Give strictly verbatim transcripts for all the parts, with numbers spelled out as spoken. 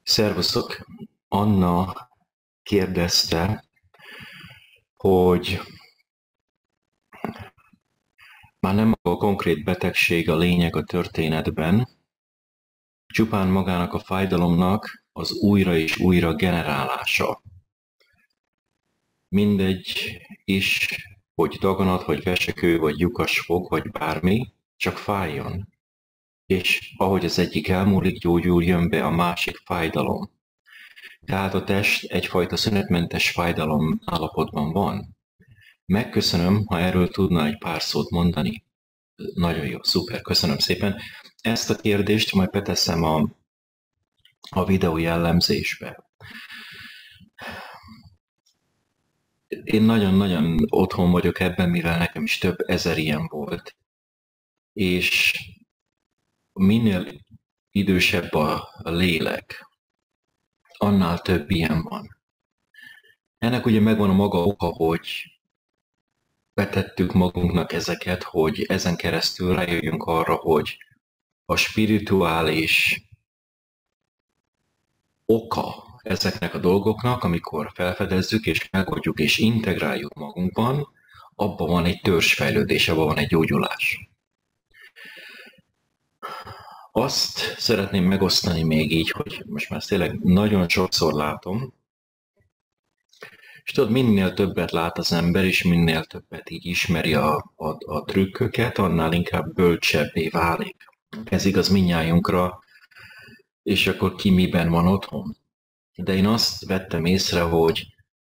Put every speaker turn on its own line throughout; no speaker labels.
Szervuszok! Anna kérdezte, hogy már nem a konkrét betegség a lényeg a történetben, csupán magának a fájdalomnak az újra és újra generálása. Mindegy is, hogy daganat, vagy vesekő, vagy lyukasfog, vagy bármi, csak fájjon. És ahogy az egyik elmúlik, gyógyul, jön be a másik fájdalom. Tehát a test egyfajta szünetmentes fájdalom állapotban van. Megköszönöm, ha erről tudna egy pár szót mondani. Nagyon jó, szuper, köszönöm szépen. Ezt a kérdést majd beteszem a, a videó jellemzésbe. Én nagyon-nagyon otthon vagyok ebben, mivel nekem is több ezer ilyen volt. És minél idősebb a lélek, annál több ilyen van. Ennek ugye megvan a maga oka, hogy betettük magunknak ezeket, hogy ezen keresztül rájöjjünk arra, hogy a spirituális oka ezeknek a dolgoknak, amikor felfedezzük és megoldjuk és integráljuk magunkban, abban van egy törzsfejlődés, abban van egy gyógyulás. Azt szeretném megosztani még így, hogy most már ezt tényleg nagyon sokszor látom, és tudod, minél többet lát az ember, és minél többet így ismeri a, a, a trükköket, annál inkább bölcsebbé válik. Ez igaz mindnyájunkra, és akkor ki miben van otthon. De én azt vettem észre, hogy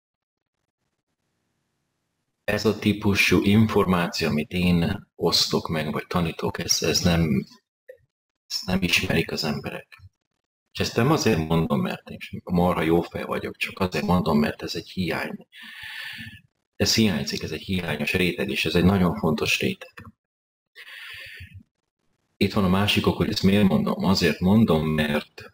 ez a típusú információ, amit én osztok meg, vagy tanítok, ez, ez nem, ezt nem ismerik az emberek. És ezt nem azért mondom, mert én marha jó fej vagyok, csak azért mondom, mert ez egy hiány. Ez hiányzik, ez egy hiányos réteg, és ez egy nagyon fontos réteg. Itt van a másik ok, hogy ezt miért mondom? Azért mondom, mert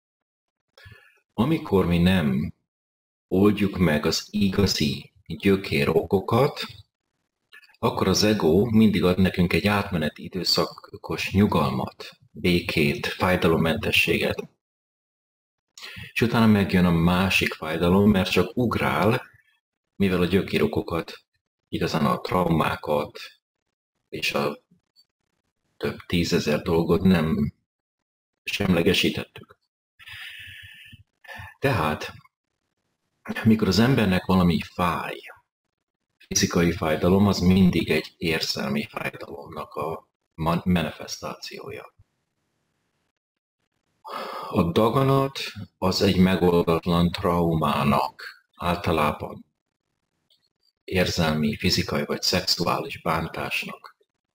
amikor mi nem oldjuk meg az igazi gyökér okokat, akkor az ego mindig ad nekünk egy átmeneti időszakos nyugalmat, békét, fájdalommentességet. És utána megjön a másik fájdalom, mert csak ugrál, mivel a gyökérokokat, igazán a traumákat és a több tízezer dolgot nem semlegesítettük. Tehát, mikor az embernek valami fáj, fizikai fájdalom, az mindig egy érzelmi fájdalomnak a manifestációja. A daganat az egy megoldatlan traumának, általában érzelmi, fizikai vagy szexuális bántásnak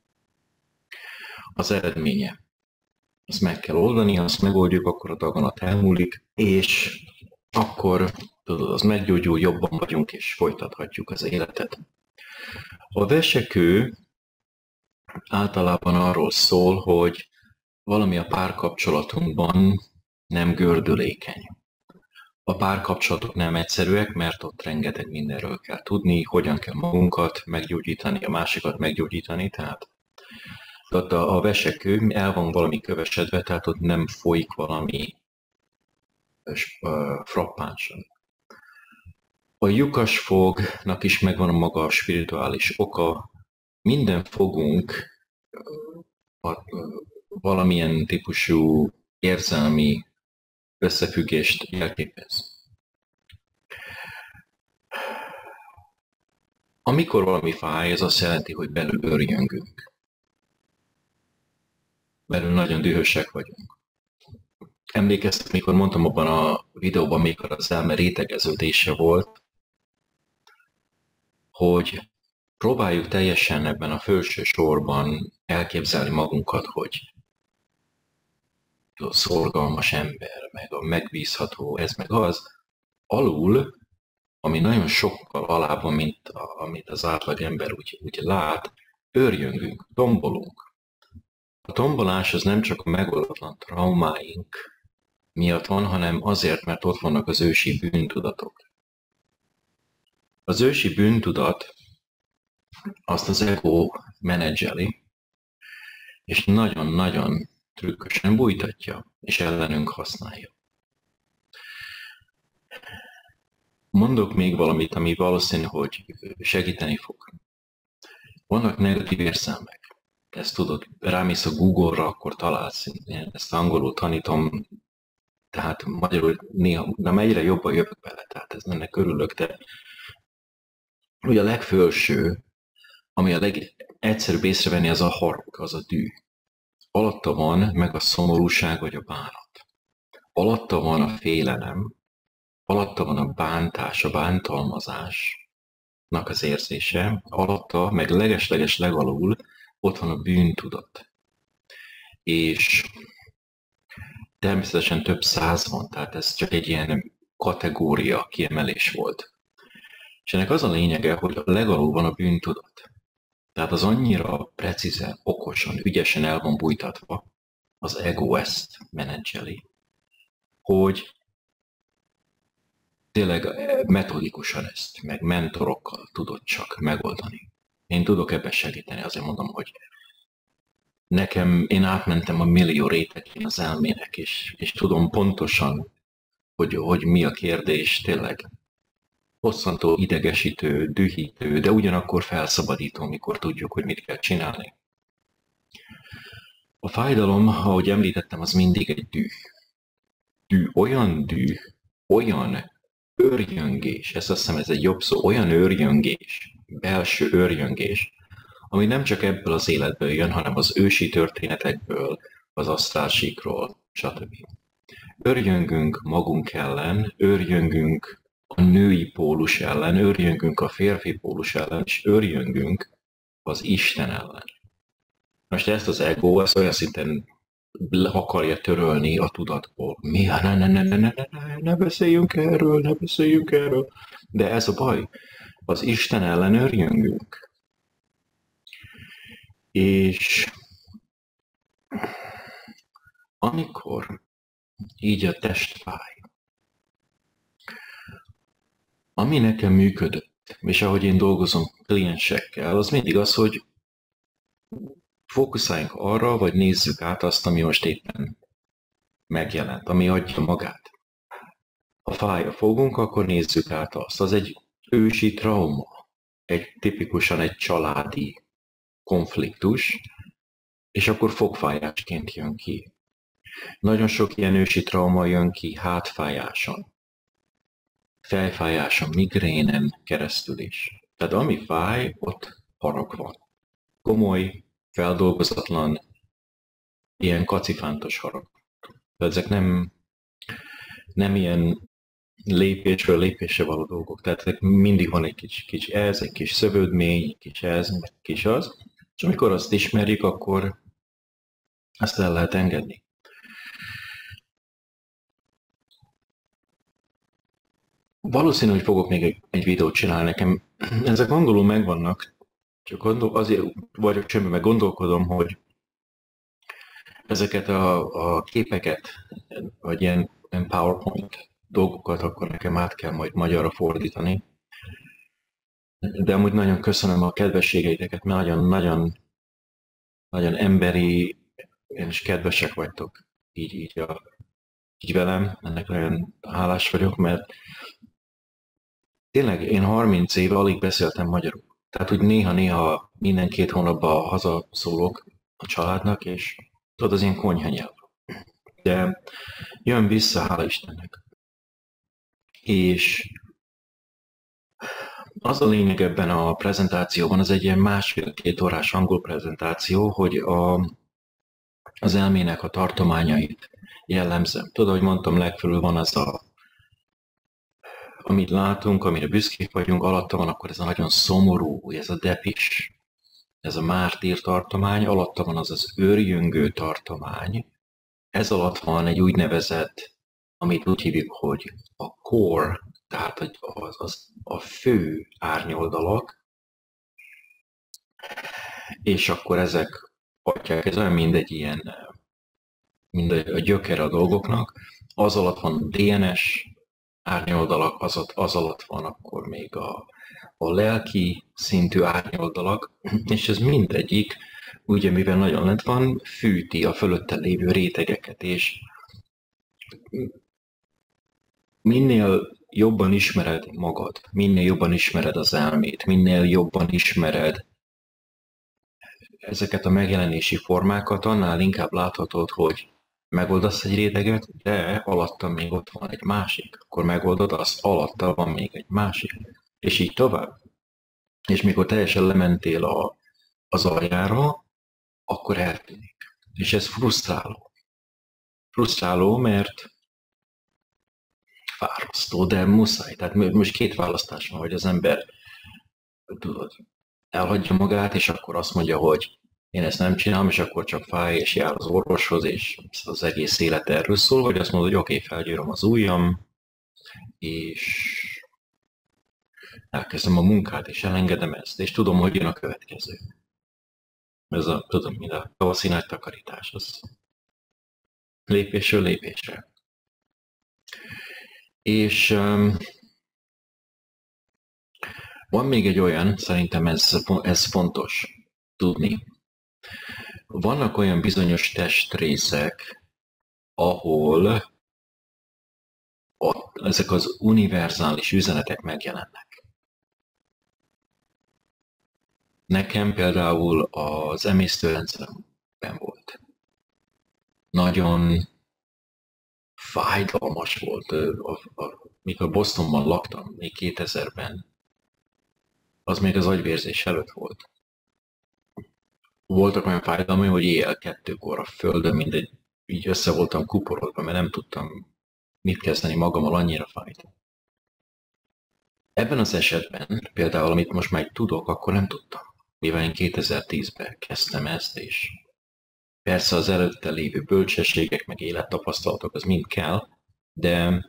az eredménye. Azt meg kell oldani, ha azt megoldjuk, akkor a daganat elmúlik, és akkor tudod, az meggyógyul, jobban vagyunk, és folytathatjuk az életet. A vesekő általában arról szól, hogy valami a párkapcsolatunkban nem gördülékeny. A párkapcsolatok nem egyszerűek, mert ott rengeteg mindenről kell tudni, hogyan kell magunkat meggyógyítani, a másikat meggyógyítani, tehát ott a, a vesekő el van valami kövesedve, tehát ott nem folyik valami uh, frappánsan. A lyukasfognak is megvan a maga a spirituális oka. Minden fogunk a, a, valamilyen típusú érzelmi összefüggést jelképez. Amikor valami fáj, ez azt jelenti, hogy belül örjöngünk. Belül nagyon dühösek vagyunk. Emlékeztek, mikor mondtam abban a videóban, mikor az elme rétegeződése volt, hogy próbáljuk teljesen ebben a felső sorban elképzelni magunkat, hogy a szorgalmas ember, meg a megbízható, ez meg az, alul, ami nagyon sokkal alább van, mint a, amit az átlag ember úgy, úgy lát, őrjöngünk, tombolunk. A tombolás az nem csak a megoldatlan traumáink miatt van, hanem azért, mert ott vannak az ősi bűntudatok. Az ősi bűntudat azt az ego menedzseli, és nagyon-nagyon trükkösen bújtatja, és ellenünk használja. Mondok még valamit, ami valószínű, hogy segíteni fog. Vannak negatív érzelmek. Ezt tudod, rámész a Google-ra, akkor találsz. Én ezt angolul tanítom, tehát magyarul néha, de egyre jobban jövök bele, tehát ez ennek örülök, de ugye a legfelső, ami a legegyszerűbb észrevenni, az a harag, az a dű. Alatta van meg a szomorúság vagy a bánat. Alatta van a félelem, alatta van a bántás, a bántalmazásnak az érzése, alatta, meg leges-leges legalul ott van a bűntudat. És természetesen több száz van, tehát ez csak egy ilyen kategória kiemelés volt. És ennek az a lényege, hogy a legalul van a bűntudat. Tehát az annyira precízen, okosan, ügyesen el van bújtatva, az ego ezt menedzseli, hogy tényleg metodikusan ezt, meg mentorokkal tudod csak megoldani. Én tudok ebben segíteni, azért mondom, hogy nekem, én átmentem a millió rétegén az elmének, és, és tudom pontosan, hogy, hogy mi a kérdés, tényleg bosszantó, idegesítő, dühítő, de ugyanakkor felszabadító, mikor tudjuk, hogy mit kell csinálni. A fájdalom, ahogy említettem, az mindig egy düh. Dű, olyan düh, olyan őrjöngés, ezt azt hiszem ez egy jobb szó, olyan őrjöngés, belső őrjöngés, ami nem csak ebből az életből jön, hanem az ősi történetekből, az asztrálsíkról, stb. Őrjöngünk magunk ellen, őrjöngünk a női pólus ellen, őrjöngünk a férfi pólus ellen, és őrjöngünk az Isten ellen. Most ezt az ego, ezt olyan szinten akarja törölni a tudatból. Mi? Ne, ne, ne, ne, ne, ne, ne beszéljünk erről, ne beszéljünk erről. De ez a baj. Az Isten ellen őrjöngünk. És amikor így a test fáj, ami nekem működött, és ahogy én dolgozom kliensekkel, az mindig az, hogy fókuszáljunk arra, vagy nézzük át azt, ami most éppen megjelent, ami adja magát. Ha fáj a fogunk, akkor nézzük át azt. Az egy ősi trauma, egy tipikusan egy családi konfliktus, és akkor fogfájásként jön ki. Nagyon sok ilyen ősi trauma jön ki hátfájáson, fejfájáson, migrénen keresztül is. Tehát ami fáj, ott harag van. Komoly, feldolgozatlan, ilyen kacifántos harag. Tehát ezek nem, nem ilyen lépésről lépésre való dolgok. Tehát mindig van egy kis, kis ez, egy kis szövődmény, egy kis ez, egy kis az. És amikor azt ismerjük, akkor ezt el lehet engedni. Valószínű, hogy fogok még egy, egy videót csinálni nekem. Ezek angolul megvannak, csak gondol, azért vagyok semmi, meg gondolkodom, hogy ezeket a, a képeket, vagy ilyen, ilyen PowerPoint dolgokat akkor nekem át kell majd magyarra fordítani. De amúgy nagyon köszönöm a kedvességeiteket, mert nagyon-nagyon nagyon emberi és kedvesek vagytok így, így, a, így velem. Ennek nagyon hálás vagyok, mert tényleg én harminc éve alig beszéltem magyarul. Tehát, hogy néha-néha minden két hónapban hazaszólok a családnak, és tudod, az ilyen konyhanyelv. De jön vissza, hála Istennek. És az a lényeg ebben a prezentációban, az egy ilyen másfél-két órás angol prezentáció, hogy a, az elmének a tartományait jellemzem. Tudod, hogy mondtam, legfelül van az a, amit látunk, amire büszkék vagyunk, alatta van akkor ez a nagyon szomorú, ez a depis, ez a mártír tartomány, alatta van az az őrjöngő tartomány, ez alatt van egy úgynevezett, amit úgy hívjuk, hogy a core, tehát az, az a fő árnyoldalak, és akkor ezek adják, ez olyan mindegy ilyen, mindegy a gyöker a dolgoknak, az alatt van a dé en es árnyoldalak, az, az alatt van akkor még a, a lelki szintű árnyoldalak, és ez mindegyik, ugye mivel nagyon lent van, fűti a fölötte lévő rétegeket, és minél jobban ismered magad, minél jobban ismered az elmét, minél jobban ismered ezeket a megjelenési formákat, annál inkább láthatod, hogy megoldasz egy réteget, de alatta még ott van egy másik, akkor megoldod azt, alatta van még egy másik, és így tovább. És mikor teljesen lementél a, az aljára, akkor eltűnik. És ez frusztráló. Frusztráló, mert fárasztó, de muszáj. Tehát most két választás van, hogy az ember, tudod, elhagyja magát, és akkor azt mondja, hogy én ezt nem csinálom, és akkor csak fáj, és jár az orvoshoz, és az egész élet erről szól, vagy azt mondod, hogy oké, okay, felgyűröm az ujjam, és elkezdem a munkát, és elengedem ezt, és tudom, hogy jön a következő. Ez a, tudom, mint a tavaszi nagy takarítás, az lépésről lépésre. És um, van még egy olyan, szerintem ez, ez fontos tudni. Vannak olyan bizonyos testrészek, ahol a, ezek az univerzális üzenetek megjelennek. Nekem például az emésztőrendszeremben volt. Nagyon fájdalmas volt, a, a, mikor Bostonban laktam, még kétezerben, az még az agyvérzés előtt volt. Voltak olyan fájdalmai, hogy éjjel kettőkor a földön mindegy, így össze voltam kuporodva, mert nem tudtam mit kezdeni magammal, annyira fájt. Ebben az esetben, például amit most már tudok, akkor nem tudtam. Mivel én kétezer-tízben kezdtem ezt, és persze az előtte lévő bölcsességek, meg élettapasztalatok, az mind kell, de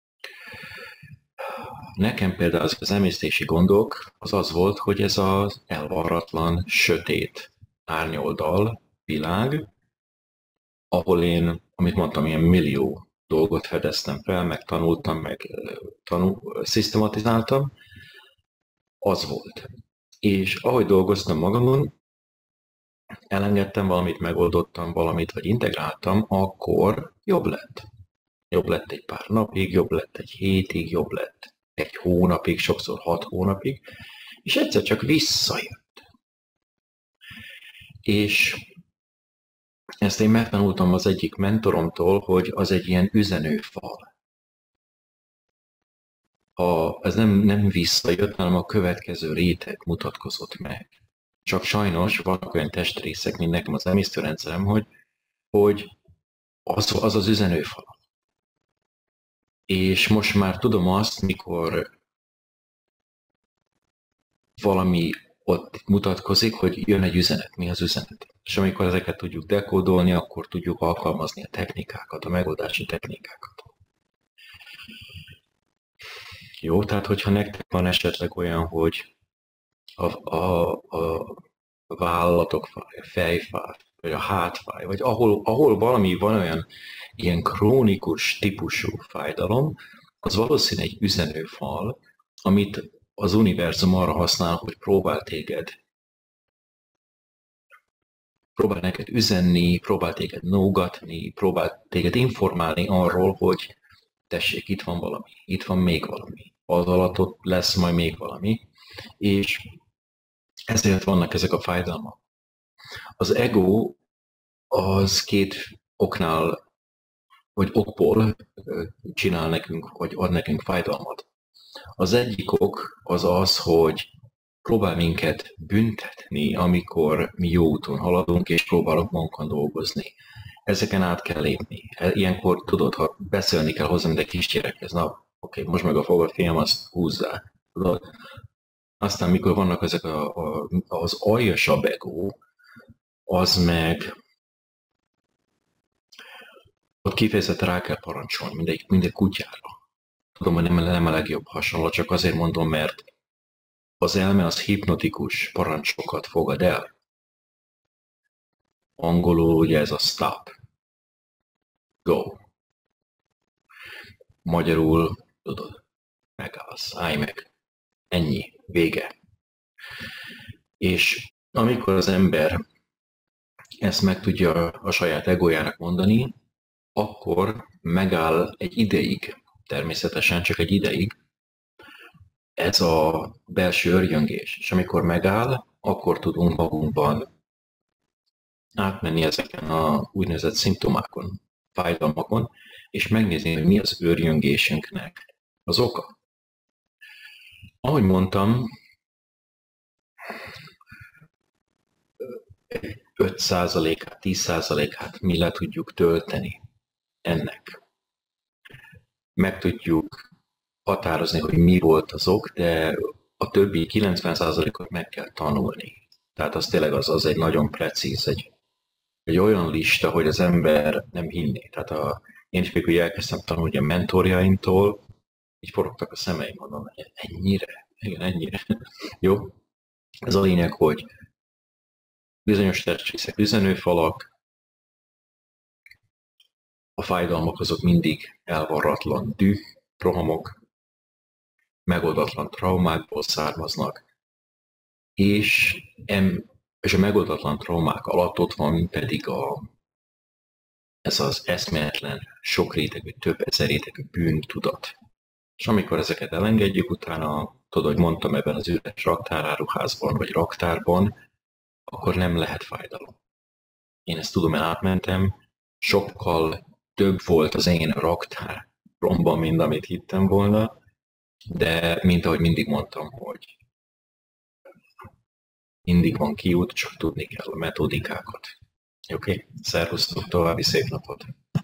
nekem például az, az emésztési gondok az az volt, hogy ez az elvarratlan, sötét árnyoldal világ, ahol én, amit mondtam, ilyen millió dolgot fedeztem fel, meg tanultam, meg tanul, szisztematizáltam, az volt. És ahogy dolgoztam magamon, elengedtem valamit, megoldottam valamit, vagy integráltam, akkor jobb lett. Jobb lett egy pár napig, jobb lett egy hétig, jobb lett egy hónapig, sokszor hat hónapig, és egyszer csak visszajött. És ezt én megtanultam az egyik mentoromtól, hogy az egy ilyen üzenőfal. A, ez nem, nem visszajött, hanem a következő réteg mutatkozott meg. Csak sajnos vannak olyan testrészek, mint nekem az emésztőrendszerem, hogy, hogy az, az az üzenőfal. És most már tudom azt, mikor valami ott mutatkozik, hogy jön egy üzenet, mi az üzenet. És amikor ezeket tudjuk dekódolni, akkor tudjuk alkalmazni a technikákat, a megoldási technikákat. Jó, tehát hogyha nektek van esetleg olyan, hogy a, a, a vállatok fáj, a fejfáj, vagy a hátfáj, vagy ahol, ahol valami van olyan ilyen krónikus típusú fájdalom, az valószínűleg egy üzenőfal, amit az univerzum arra használ, hogy próbál téged, próbál neked üzenni, próbál téged nógatni, próbál téged informálni arról, hogy tessék, itt van valami, itt van még valami, az alatt ott lesz majd még valami, és ezért vannak ezek a fájdalmak. Az ego az két oknál, vagy okból csinál nekünk, vagy ad nekünk fájdalmat. Az egyik ok az az, hogy próbál minket büntetni, amikor mi jó úton haladunk, és próbálunk magunkon dolgozni. Ezeken át kell lépni. Ilyenkor tudod, ha beszélni kell hozzá, mint egy kisgyerekhez, na, oké, okay, most meg a fogad, fiam, azt húzzál. Tudod? Aztán, mikor vannak ezek a, a, az aljasabb ego, az meg ott kifejezetten rá kell parancsolni, mindegy, mindegy kutyára. Tudom, hogy nem, nem a legjobb hasonlat, csak azért mondom, mert az elme az hipnotikus parancsokat fogad el. Angolul ugye ez a stop, go. Magyarul, tudod, megállsz, állj meg, ennyi, vége. És amikor az ember ezt meg tudja a saját egójának mondani, akkor megáll egy ideig természetesen csak egy ideig, ez a belső örjöngés, és amikor megáll, akkor tudunk magunkban átmenni ezeken a úgynevezett szimptomákon, fájdalmakon, és megnézni, hogy mi az örjöngésünknek az oka. Ahogy mondtam, öt százalékát, tíz százalékát mi le tudjuk tölteni ennek. Meg tudjuk határozni, hogy mi volt az ok, de a többi kilencven százalékot meg kell tanulni. Tehát az tényleg az, az egy nagyon precíz, egy, egy olyan lista, hogy az ember nem hinné. Tehát a, én is mikor elkezdtem tanulni a mentorjaimtól, így forogtak a szemeim, mondom, ennyire? Igen, ennyire. Jó? Ez a lényeg, hogy bizonyos testrészek, üzenőfalak, a fájdalmak azok mindig elvarratlan düh, rohamok, megoldatlan traumákból származnak, és, em, és a megoldatlan traumák alatt ott van pedig a, ez az eszméletlen, sok rétegű, több ezer rétegű bűntudat. És amikor ezeket elengedjük, utána, tudod, hogy mondtam ebben az üres raktáráruházban, vagy raktárban, akkor nem lehet fájdalom. Én ezt tudom, átmentem, sokkal több volt az én raktáromban, mint amit hittem volna, de mint ahogy mindig mondtam, hogy mindig van kiút, csak tudni kell a metodikákat. Oké? Okay? Szervusztok, további szép napot!